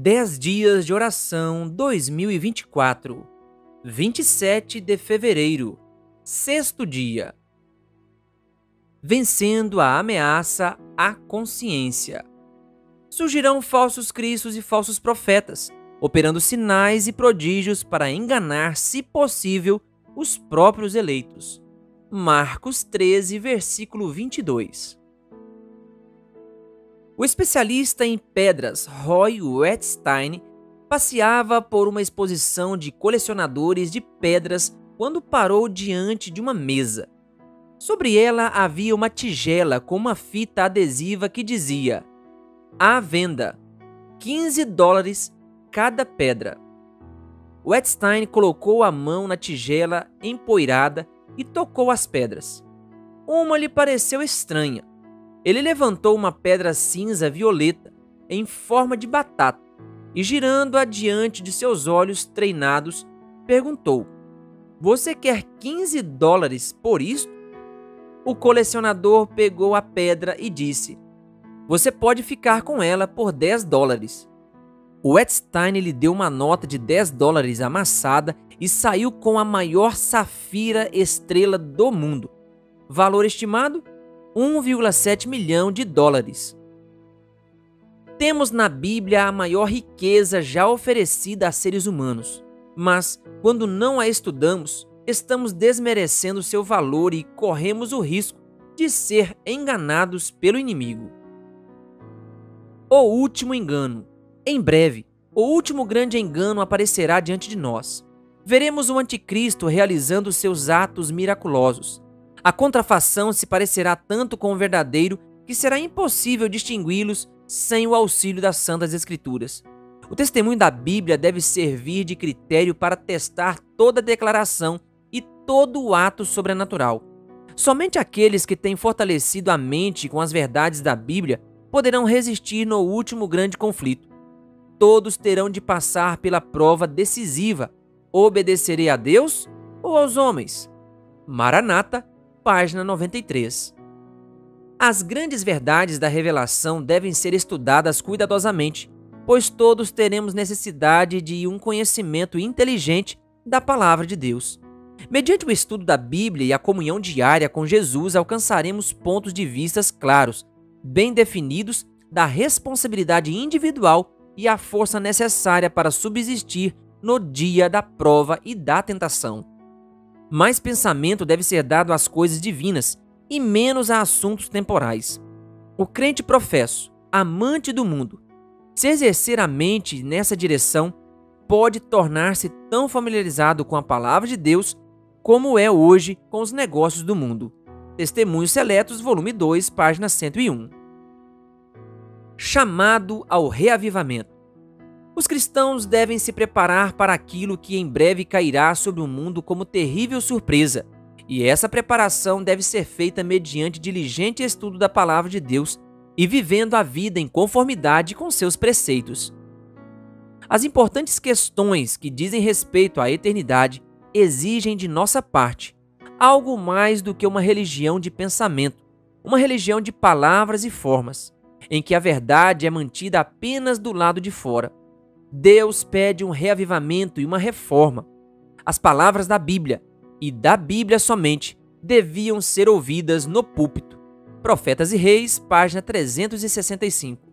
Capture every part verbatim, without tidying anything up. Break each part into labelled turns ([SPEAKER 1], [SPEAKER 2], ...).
[SPEAKER 1] dez dias de oração dois mil e vinte e quatro, vinte e sete de fevereiro, sexto dia. Vencendo a ameaça à consciência. Surgirão falsos cristos e falsos profetas, operando sinais e prodígios para enganar, se possível, os próprios eleitos. Marcos treze, versículo vinte e dois. O especialista em pedras Roy Wettstein passeava por uma exposição de colecionadores de pedras quando parou diante de uma mesa. Sobre ela havia uma tigela com uma fita adesiva que dizia: à venda, quinze dólares cada pedra. Wettstein colocou a mão na tigela empoeirada e tocou as pedras. Uma lhe pareceu estranha. Ele levantou uma pedra cinza violeta em forma de batata e, girando-a diante de seus olhos treinados, perguntou: você quer quinze dólares por isto? O colecionador pegou a pedra e disse: você pode ficar com ela por dez dólares. O Wettstein lhe deu uma nota de dez dólares amassada e saiu com a maior safira estrela do mundo. Valor estimado: um vírgula sete milhão de dólares. Temos na Bíblia a maior riqueza já oferecida a seres humanos, mas, quando não a estudamos, estamos desmerecendo seu valor e corremos o risco de ser enganados pelo inimigo. O último engano. Em breve, o último grande engano aparecerá diante de nós. Veremos o anticristo realizando seus atos miraculosos. A contrafação se parecerá tanto com o verdadeiro que será impossível distingui-los sem o auxílio das Santas Escrituras. O testemunho da Bíblia deve servir de critério para testar toda declaração e todo o ato sobrenatural. Somente aqueles que têm fortalecido a mente com as verdades da Bíblia poderão resistir no último grande conflito. Todos terão de passar pela prova decisiva: obedecerei a Deus ou aos homens? Maranata, página noventa e três. As grandes verdades da revelação devem ser estudadas cuidadosamente, pois todos teremos necessidade de um conhecimento inteligente da palavra de Deus. Mediante o estudo da Bíblia e a comunhão diária com Jesus, alcançaremos pontos de vista claros, bem definidos, da responsabilidade individual e a força necessária para subsistir no dia da prova e da tentação. Mais pensamento deve ser dado às coisas divinas e menos a assuntos temporais. O crente professo, amante do mundo, se exercer a mente nessa direção, pode tornar-se tão familiarizado com a palavra de Deus como é hoje com os negócios do mundo. Testemunhos Seletos, volume dois, página cento e um. Chamado ao reavivamento. Os cristãos devem se preparar para aquilo que em breve cairá sobre o mundo como terrível surpresa, e essa preparação deve ser feita mediante diligente estudo da palavra de Deus e vivendo a vida em conformidade com seus preceitos. As importantes questões que dizem respeito à eternidade exigem de nossa parte algo mais do que uma religião de pensamento, uma religião de palavras e formas, em que a verdade é mantida apenas do lado de fora. Deus pede um reavivamento e uma reforma. As palavras da Bíblia, e da Bíblia somente, deviam ser ouvidas no púlpito. Profetas e Reis, página trezentos e sessenta e cinco.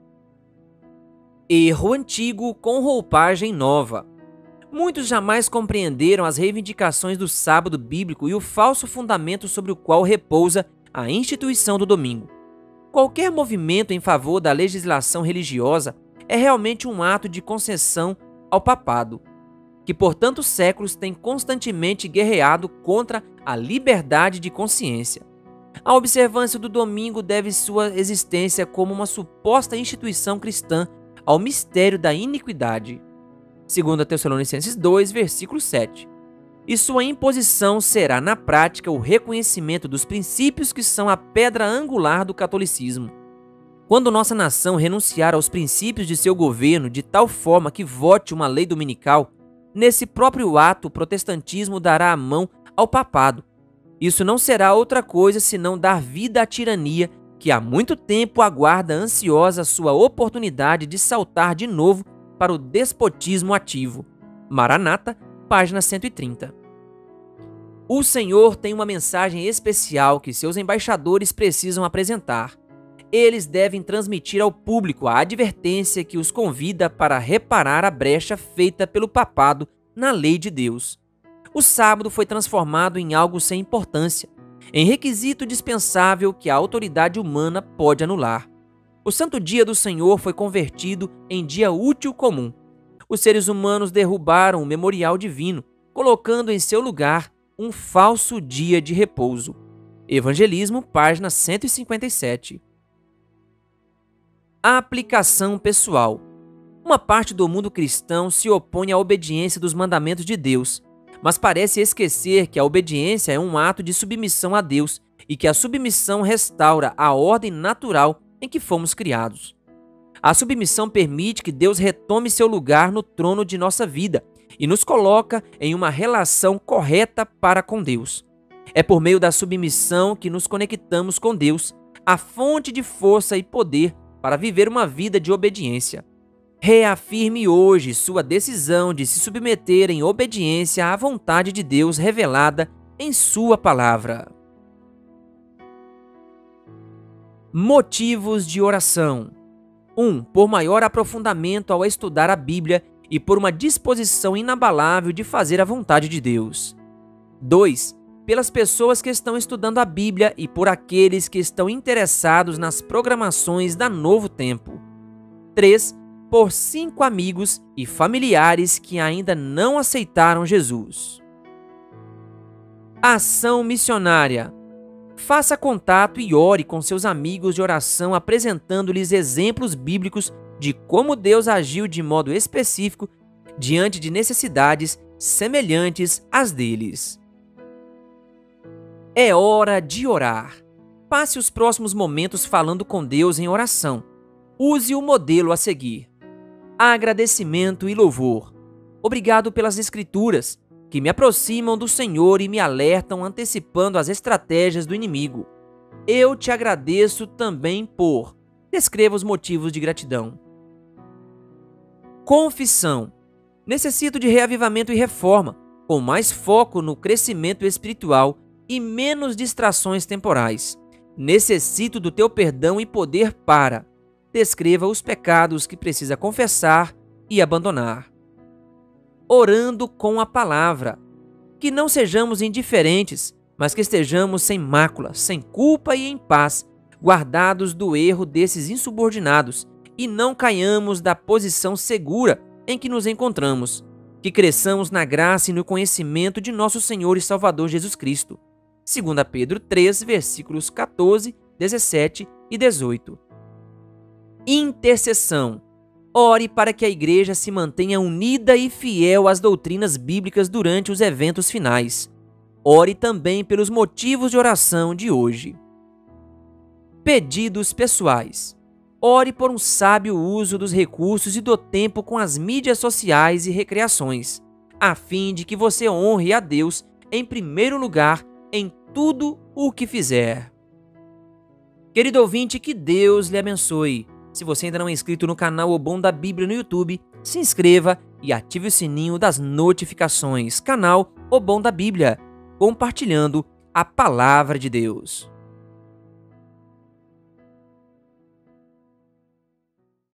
[SPEAKER 1] Erro antigo com roupagem nova. Muitos jamais compreenderam as reivindicações do sábado bíblico e o falso fundamento sobre o qual repousa a instituição do domingo. Qualquer movimento em favor da legislação religiosa é realmente um ato de concessão ao papado, que por tantos séculos tem constantemente guerreado contra a liberdade de consciência. A observância do domingo deve sua existência como uma suposta instituição cristã ao mistério da iniquidade. Segundo Tessalonicenses dois, versículo sete. E sua imposição será, na prática, o reconhecimento dos princípios que são a pedra angular do catolicismo. Quando nossa nação renunciar aos princípios de seu governo de tal forma que vote uma lei dominical, nesse próprio ato o protestantismo dará a mão ao papado. Isso não será outra coisa senão dar vida à tirania que há muito tempo aguarda ansiosa sua oportunidade de saltar de novo para o despotismo ativo. Maranata, página cento e trinta. O Senhor tem uma mensagem especial que seus embaixadores precisam apresentar. Eles devem transmitir ao público a advertência que os convida para reparar a brecha feita pelo papado na lei de Deus. O sábado foi transformado em algo sem importância, em requisito dispensável que a autoridade humana pode anular. O santo dia do Senhor foi convertido em dia útil comum. Os seres humanos derrubaram o memorial divino, colocando em seu lugar um falso dia de repouso. Evangelismo, página cento e cinquenta e sete. A aplicação pessoal. Uma parte do mundo cristão se opõe à obediência dos mandamentos de Deus, mas parece esquecer que a obediência é um ato de submissão a Deus e que a submissão restaura a ordem natural em que fomos criados. A submissão permite que Deus retome seu lugar no trono de nossa vida e nos coloca em uma relação correta para com Deus. É por meio da submissão que nos conectamos com Deus, a fonte de força e poder para viver uma vida de obediência. Reafirme hoje sua decisão de se submeter em obediência à vontade de Deus revelada em sua palavra. Motivos de oração. um. Por maior aprofundamento ao estudar a Bíblia e por uma disposição inabalável de fazer a vontade de Deus. dois. Pelas pessoas que estão estudando a Bíblia e por aqueles que estão interessados nas programações da Novo Tempo. três. Por cinco amigos e familiares que ainda não aceitaram Jesus. Ação missionária. Faça contato e ore com seus amigos de oração, apresentando-lhes exemplos bíblicos de como Deus agiu de modo específico diante de necessidades semelhantes às deles. É hora de orar. Passe os próximos momentos falando com Deus em oração. Use o modelo a seguir. Agradecimento e louvor. Obrigado pelas Escrituras, que me aproximam do Senhor e me alertam antecipando as estratégias do inimigo. Eu te agradeço também por... Descreva os motivos de gratidão. Confissão. Necessito de reavivamento e reforma, com mais foco no crescimento espiritual e menos distrações temporais. Necessito do teu perdão e poder para... Descreva os pecados que precisa confessar e abandonar. Orando com a palavra. Que não sejamos indiferentes, mas que estejamos sem mácula, sem culpa e em paz, guardados do erro desses insubordinados, e não caiamos da posição segura em que nos encontramos. Que cresçamos na graça e no conhecimento de nosso Senhor e Salvador Jesus Cristo. segunda Pedro três, versículos quatorze, dezessete e dezoito. Intercessão. Ore para que a igreja se mantenha unida e fiel às doutrinas bíblicas durante os eventos finais. Ore também pelos motivos de oração de hoje. Pedidos pessoais. Ore por um sábio uso dos recursos e do tempo com as mídias sociais e recreações, a fim de que você honre a Deus em primeiro lugar em tudo o que fizer. Querido ouvinte, que Deus lhe abençoe. Se você ainda não é inscrito no canal O Bom da Bíblia no YouTube, se inscreva e ative o sininho das notificações. Canal O Bom da Bíblia, compartilhando a Palavra de Deus.